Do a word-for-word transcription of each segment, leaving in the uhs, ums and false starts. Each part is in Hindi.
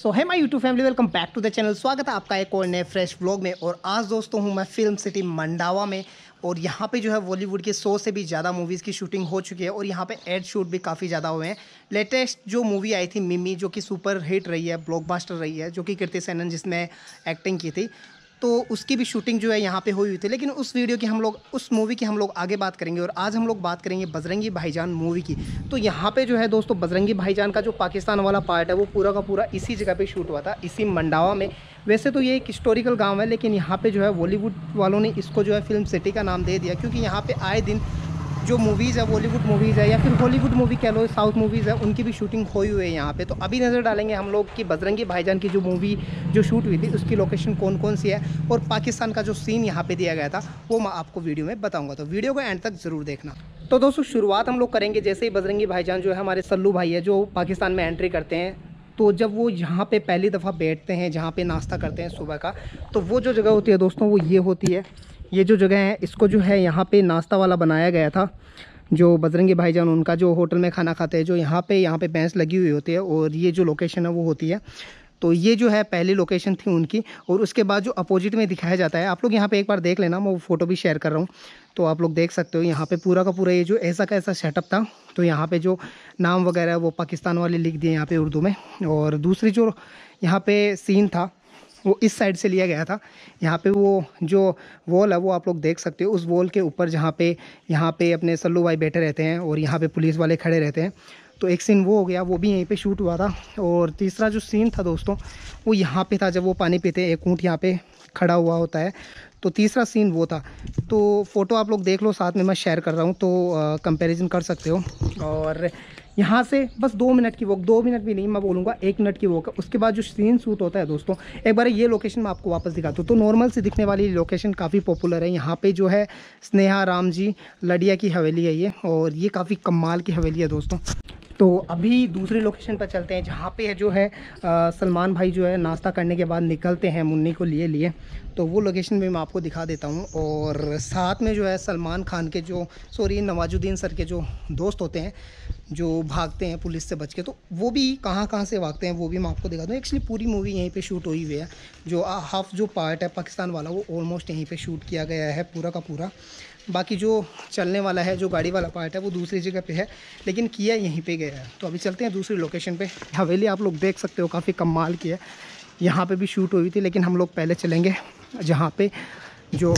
सो है my YouTube family, welcome back to the channel. स्वागत है आपका एक और नए फ्रेश व्लॉग में। और आज दोस्तों हूँ मैं फिल्म सिटी मंडावा में, और यहाँ पे जो है बॉलीवुड के सौ से भी ज़्यादा मूवीज़ की शूटिंग हो चुकी है और यहाँ पे एड शूट भी काफ़ी ज़्यादा हुए हैं। लेटेस्ट जो मूवी आई थी मिमी, जो कि सुपर हिट रही है, ब्लॉकबस्टर रही है, जो कि कीर्ति सेनन जिसमें एक्टिंग की थी, तो उसकी भी शूटिंग जो है यहाँ पे हुई हुई थी। लेकिन उस वीडियो की हम लोग उस मूवी की हम लोग आगे बात करेंगे। और आज हम लोग बात करेंगे बजरंगी भाईजान मूवी की। तो यहाँ पे जो है दोस्तों बजरंगी भाईजान का जो पाकिस्तान वाला पार्ट है वो पूरा का पूरा इसी जगह पे शूट हुआ था, इसी मंडावा में। वैसे तो ये एक हिस्टोरिकल गांव है, लेकिन यहाँ पे जो है बॉलीवुड वालों ने इसको जो है फिल्म सिटी का नाम दे दिया, क्योंकि यहाँ पे आए दिन जो मूवीज़ है, बॉलीवुड मूवीज़ है या फिर हॉलीवुड मूवी कह लो, साउथ मूवीज़ है, उनकी भी शूटिंग हुई हुई है यहाँ पे। तो अभी नज़र डालेंगे हम लोग कि बजरंगी भाईजान की जो मूवी जो शूट हुई थी उसकी लोकेशन कौन कौन सी है, और पाकिस्तान का जो सीन यहाँ पे दिया गया था वो मैं आपको वीडियो में बताऊँगा। तो वीडियो को एंड तक ज़रूर देखना। तो दोस्तों शुरुआत हम लोग करेंगे जैसे ही बजरंगी भाईजान जो है हमारे सल्लू भाई है जो पाकिस्तान में एंट्री करते हैं। तो जब वो यहाँ पे पहली दफ़ा बैठते हैं, जहाँ पे नाश्ता करते हैं सुबह का, तो वो जो जगह होती है दोस्तों वो ये होती है। ये जो जगह है इसको जो है यहाँ पे नाश्ता वाला बनाया गया था। जो बजरंगी भाईजान उनका जो होटल में खाना खाते हैं, जो यहाँ पे यहाँ पे भैंस लगी हुई होती है, और ये जो लोकेशन है वो होती है। तो ये जो है पहली लोकेशन थी उनकी। और उसके बाद जो अपोजिट में दिखाया जाता है, आप लोग यहाँ पे एक बार देख लेना, मैं वो फ़ोटो भी शेयर कर रहा हूँ तो आप लोग देख सकते हो। यहाँ पे पूरा का पूरा ये जो ऐसा का ऐसा सेटअप था। तो यहाँ पे जो नाम वगैरह है वो पाकिस्तान वाले लिख दिए यहाँ पे उर्दू में। और दूसरी जो यहाँ पे सीन था वो इस साइड से लिया गया था। यहाँ पे वो जो वॉल है वो आप लोग देख सकते हो, उस वॉल के ऊपर जहाँ पे यहाँ पे अपने सल्लू भाई बैठे रहते हैं और यहाँ पे पुलिस वाले खड़े रहते हैं। तो एक सीन वो हो गया, वो भी यहीं पे शूट हुआ था। और तीसरा जो सीन था दोस्तों वो यहाँ पे था, जब वो पानी पीते हैं, एक ऊँट यहाँ पे खड़ा हुआ होता है। तो तीसरा सीन वो था। तो फ़ोटो आप लोग देख लो, साथ में मैं शेयर कर रहा हूँ तो कंपैरिजन कर सकते हो। और यहाँ से बस दो मिनट की वॉक, दो मिनट भी नहीं मैं बोलूँगा एक मिनट की वॉक है। उसके बाद जो सीन शूट होता है दोस्तों, एक बार ये लोकेशन मैं आपको वापस दिखाता हूँ। तो नॉर्मल से दिखने वाली लोकेशन काफ़ी पॉपुलर है। यहाँ पे जो है स्नेहा राम जी लडिया की हवेली है ये, और ये काफ़ी कमाल की हवेली है दोस्तों। तो अभी दूसरी लोकेशन पर चलते हैं, जहाँ पे जो है आ, सलमान भाई जो है नाश्ता करने के बाद निकलते हैं मुन्नी को लिए लिए। तो वो लोकेशन भी मैं आपको दिखा देता हूँ। और साथ में जो है सलमान खान के जो सॉरी नवाजुद्दीन सर के जो दोस्त होते हैं जो भागते हैं पुलिस से बच के, तो वो भी कहाँ कहाँ से भागते हैं वो भी मैं आपको दिखा दूँ। एक्चुअली पूरी मूवी यहीं पे शूट हुई हुई है। जो हाफ जो पार्ट है पाकिस्तान वाला वो ऑलमोस्ट यहीं पे शूट किया गया है पूरा का पूरा। बाकी जो चलने वाला है, जो गाड़ी वाला पार्ट है, वो दूसरी जगह पे है, लेकिन किया यहीं पे गया है। तो अभी चलते हैं दूसरी लोकेशन पे। हवेली आप लोग देख सकते हो काफ़ी कमाल की है। यहाँ पे भी शूट हुई थी, लेकिन हम लोग पहले चलेंगे जहाँ पे जो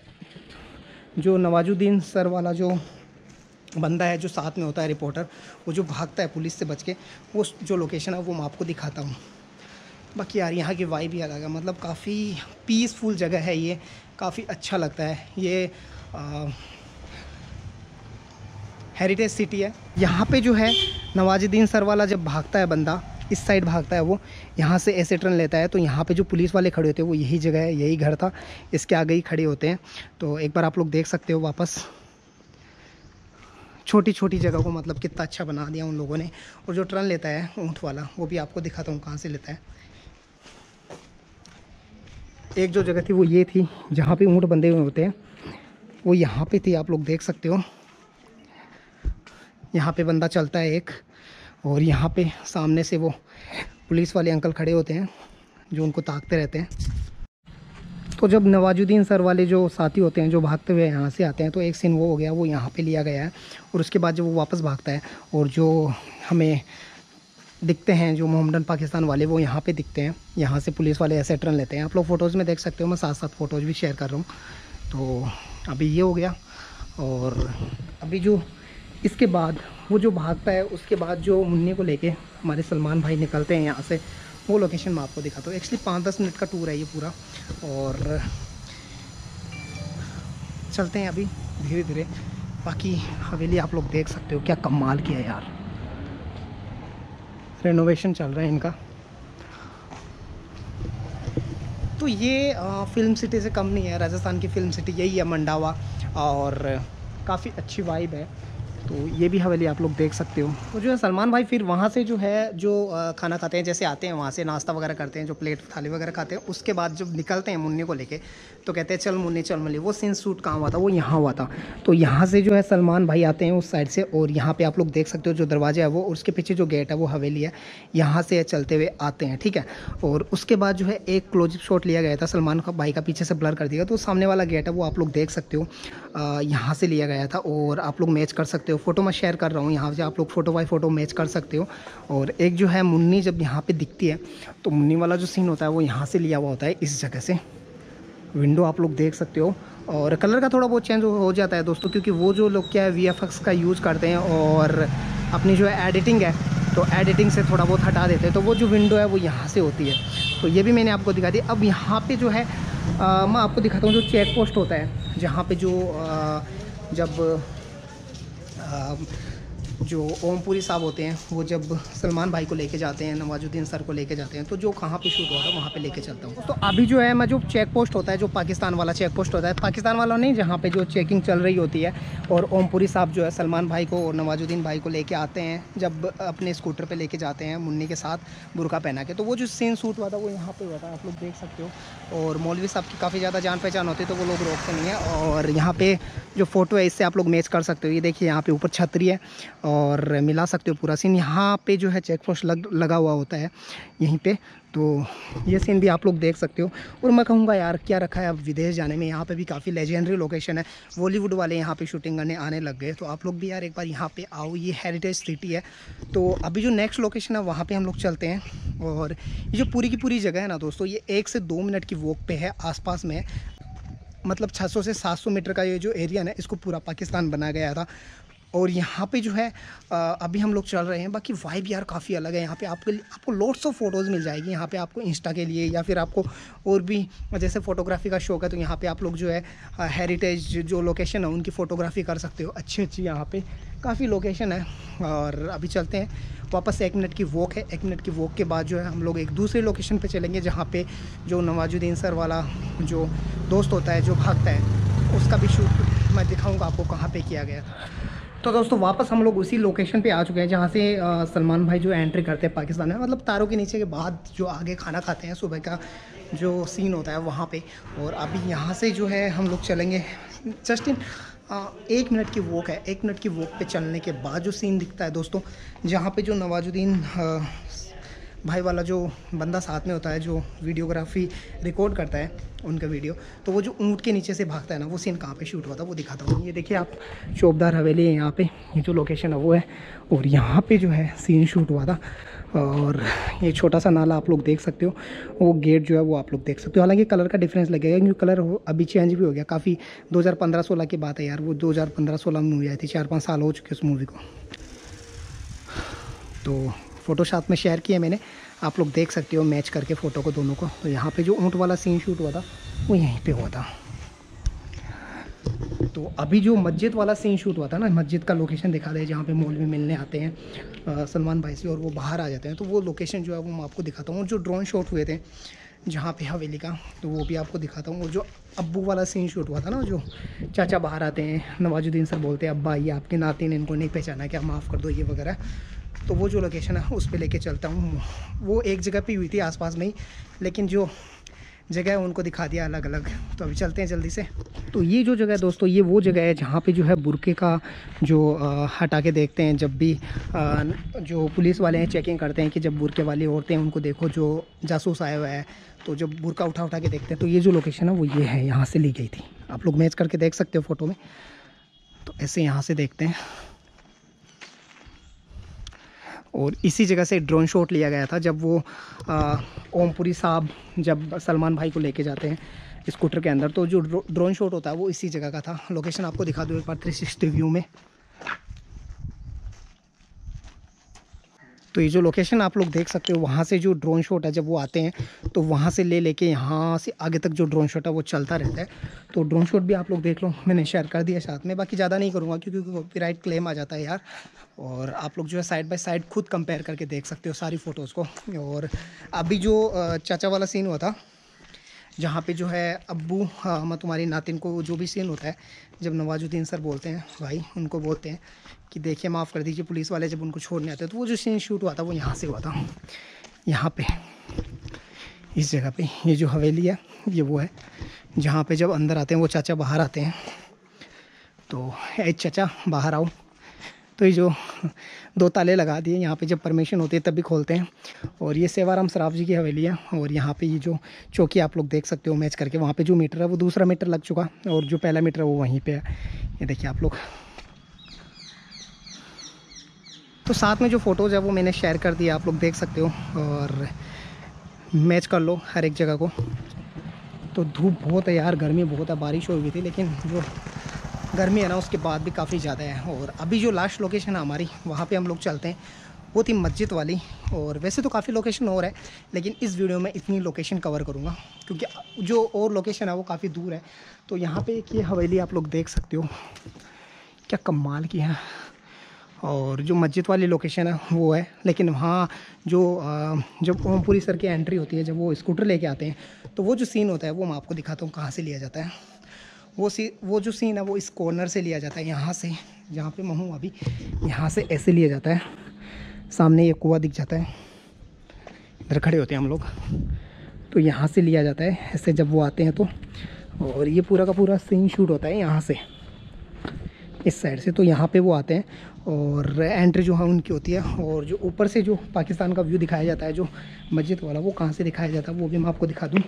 जो नवाजुद्दीन सर वाला जो बंदा है जो साथ में होता है रिपोर्टर, वो जो भागता है पुलिस से बच के, वो जो लोकेशन है वो मैं आपको दिखाता हूँ। बाकी यार यहाँ की वाइब ही अलग है, मतलब काफ़ी पीसफुल जगह है ये, काफ़ी अच्छा लगता है ये। हेरिटेज सिटी है। यहाँ पे जो है नवाजुद्दीन सर वाला जब भागता है बंदा, इस साइड भागता है वो, यहाँ से ऐसे टर्न लेता है, तो यहाँ पे जो पुलिस वाले खड़े होते हैं वो यही जगह है, यही घर था, इसके आगे ही खड़े होते हैं। तो एक बार आप लोग देख सकते हो वापस छोटी छोटी जगह को, मतलब कितना अच्छा बना दिया उन लोगों ने। और जो टर्न लेता है ऊँट वाला वो भी आपको दिखाता हूँ कहाँ से लेता है। एक जो जगह थी वो ये थी जहाँ पे ऊँट बंधे हुए होते हैं, वो यहाँ पे थी, आप लोग देख सकते हो। यहाँ पे बंदा चलता है एक, और यहाँ पे सामने से वो पुलिस वाले अंकल खड़े होते हैं जो उनको ताकते रहते हैं। तो जब नवाजुद्दीन सर वाले जो साथी होते हैं जो भागते हुए यहाँ से आते हैं, तो एक सीन वो हो गया, वो यहाँ पे लिया गया है। और उसके बाद जब वो वापस भागता है और जो हमें दिखते हैं जो मोहम्मदन पाकिस्तान वाले, वो यहाँ पे दिखते हैं। यहाँ से पुलिस वाले ऐसे टर्न लेते हैं, आप लोग फ़ोटोज़ में देख सकते हो, मैं साथ साथ फ़ोटोज़ भी शेयर कर रहा हूँ। तो अभी ये हो गया। और अभी जो इसके बाद वो जो भागता है, उसके बाद जो मुन्नी को लेके हमारे सलमान भाई निकलते हैं यहाँ से, वो लोकेशन मैं आपको दिखाता हूँ। एक्चुअली पाँच दस मिनट का टूर है ये पूरा। और चलते हैं अभी धीरे धीरे। बाकी हवेली आप लोग देख सकते हो क्या कमाल किया है यार, रेनोवेशन चल रहा है इनका। तो ये आ, फिल्म सिटी से कम नहीं है, राजस्थान की फिल्म सिटी यही है मंडावा, और काफ़ी अच्छी वाइब है। तो ये भी हवेली आप लोग देख सकते हो। तो जो है सलमान भाई फिर वहाँ से जो है जो खाना खाते हैं, जैसे आते हैं वहाँ से नाश्ता वगैरह करते हैं, जो प्लेट थाली वगैरह खाते हैं, उसके बाद जब निकलते हैं मुन्नी को लेके तो कहते हैं चल मुन्नी चल मुन्नी। वो सीन शूट कहाँ हुआ था, वो यहाँ हुआ था। तो यहाँ से जो है सलमान भाई आते हैं उस साइड से, और यहाँ पे आप लोग देख सकते हो जो दरवाजा है वो, और उसके पीछे जो गेट है वो हवेली है, यहाँ से चलते हुए आते हैं, ठीक है। और उसके बाद जो है एक क्लोजअप शॉट लिया गया था सलमान भाई का, पीछे से ब्लर कर दिया, तो सामने वाला गेट है वो आप लोग देख सकते हो, यहाँ से लिया गया था। और आप लोग मैच कर सकते हो, फोटो मैं शेयर कर रहा हूँ, यहाँ से आप लोग फोटो बाई फोटो मैच कर सकते हो। और एक जो है मुन्नी जब यहाँ पे दिखती है तो मुन्नी वाला जो सीन होता है वो यहाँ से लिया हुआ होता है, इस जगह से। विंडो आप लोग देख सकते हो, और कलर का थोड़ा बहुत चेंज हो जाता है दोस्तों, क्योंकि वो जो लोग क्या है वी एफ एक्स का यूज़ करते हैं और अपनी जो है एडिटिंग है तो एडिटिंग से थोड़ा बहुत हटा देते हैं, तो वो जो विंडो है वो यहाँ से होती है। तो ये भी मैंने आपको दिखा दी। अब यहाँ पे जो है आ, मैं आपको दिखाता हूँ जो चेक पोस्ट होता है, जहाँ पे जो आ, जब आ, जो ओमपुरी साहब होते हैं वो जब सलमान भाई को लेके जाते हैं, नवाजुद्दीन सर को लेके जाते हैं, तो जो कहाँ पे शूट हुआ था वहाँ पे लेके चलता हूँ। तो अभी जो है मैं जो चेक पोस्ट होता है, जो पाकिस्तान वाला चेक पोस्ट होता है, पाकिस्तान वाला नहीं, जहाँ पे जो चेकिंग चल रही होती है, और ओमपुरी साहब जो है सलमान भाई को और नवाजुद्दीन भाई को लेके आते हैं, जब अपने स्कूटर पर लेके जाते हैं मुन्नी के साथ बुरका पहना के, तो वो जो सीन शूट हुआ था वो यहाँ पर हुआ था, आप लोग देख सकते हो। और मौलवी साहब की काफ़ी ज़्यादा जान पहचान होती है तो वो लोग रोकते नहीं है। और यहाँ पे जो फ़ोटो है इससे आप लोग मैच कर सकते हो, ये देखिए यहाँ पे ऊपर छतरी है और मिला सकते हो पूरा सीन। यहाँ पे जो है चेक पोस्ट लग लगा हुआ होता है यहीं पे, तो ये सीन भी आप लोग देख सकते हो। और मैं कहूँगा यार क्या रखा है अब विदेश जाने में, यहाँ पे भी काफ़ी लेजेंडरी लोकेशन है, बॉलीवुड वाले यहाँ पे शूटिंग करने आने लग गए, तो आप लोग भी यार एक बार यहाँ पे आओ, ये हेरिटेज सिटी है। तो अभी जो नेक्स्ट लोकेशन है वहाँ पे हम लोग चलते हैं। और ये जो पूरी की पूरी जगह है ना दोस्तों, ये एक से दो मिनट की वॉक पे है, आसपास में, मतलब छह सौ से सात सौ मीटर का ये जो एरिया है इसको पूरा पाकिस्तान बनाया गया था। और यहाँ पे जो है अभी हम लोग चल रहे हैं, बाकी वाइब यार काफ़ी अलग है यहाँ पे। आपको आपको लोट्स ऑफ फोटोज़ मिल जाएगी यहाँ पे, आपको इंस्टा के लिए, या फिर आपको और भी जैसे फ़ोटोग्राफी का शौक है तो यहाँ पे आप लोग जो है हेरिटेज जो लोकेशन है उनकी फ़ोटोग्राफी कर सकते हो। अच्छी अच्छी यहाँ पे काफ़ी लोकेशन है। और अभी चलते हैं वापस से, एक मिनट की वॉक है, एक मिनट की वॉक के बाद जो है हम लोग एक दूसरे लोकेशन पे चलेंगे, जहाँ पे जो नवाजुद्दीन सर वाला जो दोस्त होता है जो भागता है, उसका भी शूट मैं दिखाऊंगा आपको कहाँ पे किया गया। तो दोस्तों वापस हम लोग उसी लोकेशन पे आ चुके हैं जहाँ से आ, सलमान भाई जो एंट्री करते हैं पाकिस्तान में, मतलब तारों के नीचे के बाद जो आगे खाना खाते हैं सुबह का जो सीन होता है वहाँ पे। और अभी यहाँ से जो है हम लोग चलेंगे जस्ट इन एक मिनट की वॉक है, एक मिनट की वॉक पे चलने के बाद जो सीन दिखता है दोस्तों, जहाँ पे जो नवाजुद्दीन भाई वाला जो बंदा साथ में होता है जो वीडियोग्राफी रिकॉर्ड करता है उनका वीडियो, तो वो जो ऊँट के नीचे से भागता है ना, वो सीन कहाँ पे शूट हुआ था वो दिखाता हूँ। ये देखिए आप, चौबदार हवेली है यहाँ पे, ये जो लोकेशन है वो है, और यहाँ पे जो है सीन शूट हुआ था। और ये छोटा सा नाला आप लोग देख सकते हो, वो गेट जो है वो आप लोग देख सकते हो। हालांकि कलर का डिफरेंस लगेगा क्योंकि कलर अभी चेंज भी हो गया, काफ़ी दो हज़ार पंद्रह सोलह की बात है यार, वो दो हज़ार पंद्रह सोलह में मूवी आई थी, चार पाँच साल हो चुके उस मूवी को। तो फ़ोटो साथ में शेयर किया मैंने, आप लोग देख सकते हो मैच करके फ़ोटो को दोनों को। तो यहाँ पे जो ऊँट वाला सीन शूट हुआ था वो यहीं पे हुआ था। तो अभी जो मस्जिद वाला सीन शूट हुआ था ना, मस्जिद का लोकेशन दिखा दे जहाँ पे मौलवी मिलने आते हैं सलमान भाई से और वो बाहर आ जाते हैं, तो वो लोकेशन जो है वो मैं आपको दिखाता हूँ। जो ड्रोन शॉट हुए थे जहाँ पे हवेली का, तो वो भी आपको दिखाता हूँ। और जो अब्बू वाला सीन शूट हुआ था ना, जो चाचा बाहर आते हैं, नवाजुद्दीन सर बोलते हैं अब्बा ये आपके नाते ने इनको नहीं पहचाना क्या, माफ़ कर दो ये वगैरह, तो वो जो लोकेशन है उस पर लेके चलता हूँ। वो एक जगह पे हुई थी आसपास में ही, लेकिन जो जगह है उनको दिखा दिया अलग अलग। तो अभी चलते हैं जल्दी से। तो ये जो जगह है दोस्तों, ये वो जगह है जहाँ पे जो है बुरके का जो आ, हटा के देखते हैं, जब भी आ, जो पुलिस वाले हैं चेकिंग करते हैं कि जब बुरके वाली औरतें उनको देखो जो जासूस आया हुआ है, तो जब बुरका उठा उठा के देखते हैं, तो ये जो लोकेशन है वो ये है, यहाँ से ली गई थी। आप लोग मैच करके देख सकते हो फ़ोटो में। तो ऐसे यहाँ से देखते हैं, और इसी जगह से ड्रोन शॉट लिया गया था जब वो ओमपुरी साहब जब सलमान भाई को लेके जाते हैं स्कूटर के अंदर, तो जो ड्रोन शॉट होता है वो इसी जगह का था। लोकेशन आपको दिखा दूँ एक बार थ्री सिक्सटी व्यू में। तो ये जो लोकेशन आप लोग देख सकते हो, वहाँ से जो ड्रोन शॉट है जब वो आते हैं तो वहाँ से ले लेके यहाँ से आगे तक जो ड्रोन शॉट है वो चलता रहता है। तो ड्रोन शॉट भी आप लोग देख लो, मैंने शेयर कर दिया साथ में, बाकी ज़्यादा नहीं करूँगा क्योंकि कॉपीराइट क्लेम आ जाता है यार। और आप लोग जो है साइड बाय साइड खुद कंपेयर करके देख सकते हो सारी फ़ोटोज़ को। और अभी जो चाचा वाला सीन हुआ था जहाँ पे जो है अब्बू हाँ तुम्हारी नातिन को जो भी सीन होता है, जब नवाजुद्दीन सर बोलते हैं भाई, उनको बोलते हैं कि देखिए माफ़ कर दीजिए, पुलिस वाले जब उनको छोड़ने आते हैं, तो वो जो सीन शूट हुआ था वो यहाँ से हुआ था। यहाँ पे इस जगह पे ये जो हवेली है ये वो है जहाँ पे जब अंदर आते हैं वो चाचा बाहर आते हैं, तो ए चाचा बाहर आओ, तो ये जो दो ताले लगा दिए यहाँ पे जब परमिशन होती है तभी खोलते हैं। और ये सेवाराम सराफ जी की हवेली है। और यहाँ पे ये जो चौकी आप लोग देख सकते हो मैच करके, वहाँ पे जो मीटर है वो दूसरा मीटर लग चुका और जो पहला मीटर है वो वहीं पे है, ये देखिए आप लोग। तो साथ में जो फ़ोटोज़ है वो मैंने शेयर कर दिया, आप लोग देख सकते हो और मैच कर लो हर एक जगह को। तो धूप बहुत है यार, गर्मी बहुत है, बारिश हो गई थी लेकिन जो गर्मी है ना उसके बाद भी काफ़ी ज़्यादा है। और अभी जो लास्ट लोकेशन है हमारी वहाँ पे हम लोग चलते हैं, वो थी मस्जिद वाली। और वैसे तो काफ़ी लोकेशन और है लेकिन इस वीडियो में इतनी लोकेशन कवर करूँगा क्योंकि जो और लोकेशन है वो काफ़ी दूर है। तो यहाँ पे एक ये हवेली आप लोग देख सकते हो, क्या कमाल की है। और जो मस्जिद वाली लोकेशन है वो है, लेकिन वहाँ जो जब ओमपुरी सर की एंट्री होती है, जब वो स्कूटर लेके आते हैं तो वो जो सीन होता है वो मैं आपको दिखाता हूँ कहाँ से लिया जाता है। वो सी वो जो सीन है वो इस कॉर्नर से लिया जाता है, यहाँ से, जहाँ पे मैं हूँ अभी, यहाँ से ऐसे लिया जाता है। सामने ये कुआं दिख जाता है, इधर खड़े होते हैं हम लोग, तो यहाँ से लिया जाता है ऐसे जब वो आते हैं तो। और ये पूरा का पूरा सीन शूट होता है यहाँ से, इस साइड से। तो यहाँ पे वो आते हैं और एंट्री जो है उनकी होती है। और जो ऊपर से जो पाकिस्तान का व्यू दिखाया जाता है जो मस्जिद वाला, वो कहाँ से दिखाया जाता है वो भी मैं आपको दिखा दूँ।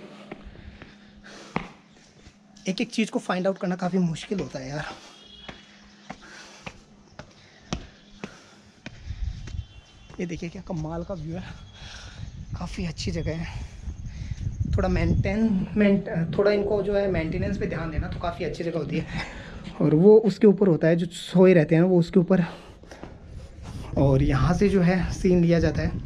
एक एक चीज़ को फाइंड आउट करना काफ़ी मुश्किल होता है यार। ये देखिए क्या कमाल का व्यू है, काफ़ी अच्छी जगह है। थोड़ा मेंटेन मेंट थोड़ा इनको जो है मेंटेनेंस पे ध्यान देना तो काफ़ी अच्छी जगह होती है। और वो उसके ऊपर होता है जो सोए रहते हैं वो उसके ऊपर। और यहाँ से जो है सीन लिया जाता है,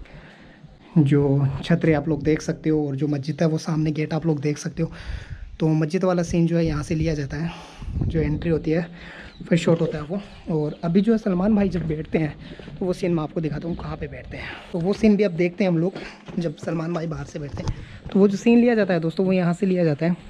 जो छतरे आप लोग देख सकते हो और जो मस्जिद है वो सामने गेट आप लोग देख सकते हो। तो मस्जिद वाला सीन जो है यहाँ से लिया जाता है, जो एंट्री होती है फिर शॉट होता है वो। और अभी जो है सलमान भाई जब बैठते हैं तो वो सीन मैं आपको दिखाता हूँ कहाँ पे बैठते हैं। तो वो सीन भी अब देखते हैं हम लोग, जब सलमान भाई बाहर से बैठते हैं तो वो जो सीन लिया जाता है दोस्तों वो यहाँ से लिया जाता है।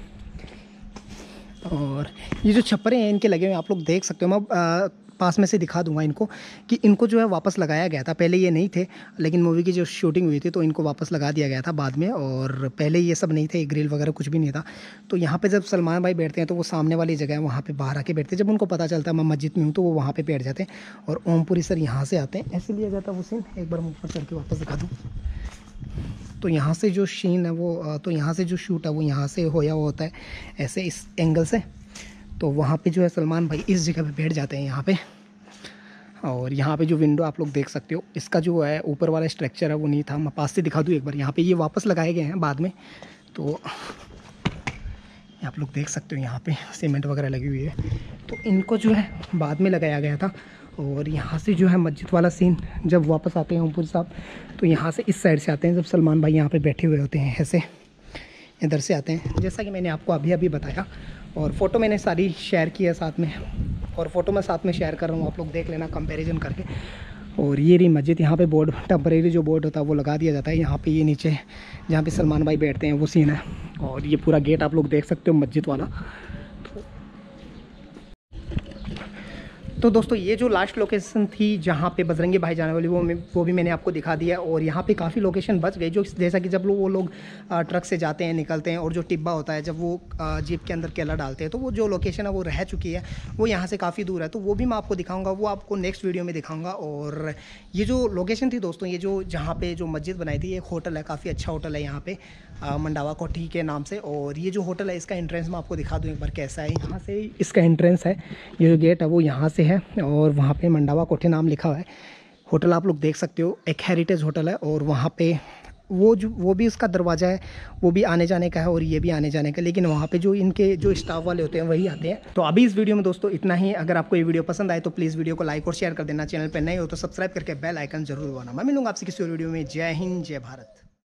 और ये जो छप्परे हैं इनके लगे हुए आप लोग देख सकते हो, मैं आ, पास में से दिखा दूंगा इनको कि इनको जो है वापस लगाया गया था। पहले ये नहीं थे लेकिन मूवी की जो शूटिंग हुई थी तो इनको वापस लगा दिया गया था बाद में। और पहले ये सब नहीं थे, ग्रिल वगैरह कुछ भी नहीं था। तो यहाँ पे जब सलमान भाई बैठते हैं तो वो सामने वाली जगह है वहाँ पे बाहर आके बैठते हैं। जब उनको पता चलता है मैं मस्जिद में हूँ तो वो वहाँ पे बैठ जाते हैं। और ओमपुरी सर यहाँ से आते हैं, ऐसे लिया जाता है वो सीन। एक बार मैं ऊपर चढ़ के वापस दिखा दूँ तो यहाँ से जो सीन है वो, तो यहाँ से जो शूट है वो यहाँ से होया हुआ होता है ऐसे इस एंगल से। तो वहाँ पे जो है सलमान भाई इस जगह पे बैठ जाते हैं यहाँ पे। और यहाँ पे जो विंडो आप लोग देख सकते हो, इसका जो है ऊपर वाला स्ट्रक्चर है वो नहीं था, मैं पास से दिखा दूँ एक बार। यहाँ पे ये वापस लगाए गए हैं बाद में, तो आप लोग देख सकते हो यहाँ पे सीमेंट वगैरह लगी हुई है। तो इनको जो है बाद में लगाया गया था। और यहाँ से जो है मस्जिद वाला सीन जब वापस आते हैं ओमपुरी साहब तो यहाँ से इस साइड से आते हैं, जब सलमान भाई यहाँ पे बैठे हुए होते हैं ऐसे इधर से आते हैं, जैसा कि मैंने आपको अभी अभी बताया। और फ़ोटो मैंने सारी शेयर की है साथ में, और फ़ोटो मैं साथ में शेयर कर रहा हूँ, आप लोग देख लेना कंपैरिजन करके। और ये रही मस्जिद, यहाँ पे बोर्ड टेम्परेरी जो बोर्ड होता है वो लगा दिया जाता है। यहाँ पे ये नीचे जहाँ पे सलमान भाई बैठते हैं वो सीन है। और ये पूरा गेट आप लोग देख सकते हो मस्जिद वाला। तो दोस्तों ये जो लास्ट लोकेशन थी जहाँ पे बजरंगी भाई जाने वाली, वो वो भी मैंने आपको दिखा दिया। और यहाँ पे काफ़ी लोकेशन बच गई, जो जैसा कि जब लोग वो लोग ट्रक से जाते हैं निकलते हैं और जो टिब्बा होता है जब वो जीप के अंदर केला डालते हैं, तो वो जो लोकेशन है वो रह चुकी है, वो यहाँ से काफ़ी दूर है। तो वो भी मैं आपको दिखाऊँगा, वो आपको नेक्स्ट वीडियो में दिखाऊँगा। और ये जो लोकेशन थी दोस्तों, ये जो जहाँ पर जो मस्जिद बनाई थी, एक होटल है, काफ़ी अच्छा होटल है यहाँ पे, मंडावा कोठी के नाम से। और ये जो होटल है इसका एंट्रेंस मैं आपको दिखा दूँ एक बार कैसा है। यहाँ से इसका एंट्रेंस है, ये जो गेट है वो यहाँ से है। और वहाँ पे मंडावा कोठी नाम लिखा हुआ है। होटल आप लोग देख सकते हो, एक हेरिटेज होटल है। और वहाँ पे वो जो वो भी उसका दरवाज़ा है, वो भी आने जाने का है और ये भी आने जाने का, लेकिन वहाँ पे जो इनके जो स्टाफ वाले होते हैं वही आते हैं। तो अभी इस वीडियो में दोस्तों इतना ही। अगर आपको ये वीडियो पसंद आए तो प्लीज़ वीडियो को लाइक और शेयर कर देना। चैनल पर नए हो तो सब्सक्राइब करके बेल आइकन जरूर दबाना। मैं मिलूंगा आपसे किसी और वीडियो में। जय हिंद, जय भारत।